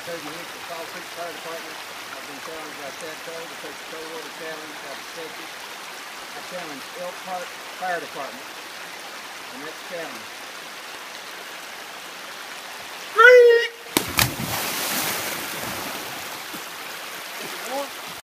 Toby Hicks with Elk Park Fire Department. I've been challenged by Toby to take the cold water challenge. I've accepted. I challenge Elk Park Fire Department. The next challenge.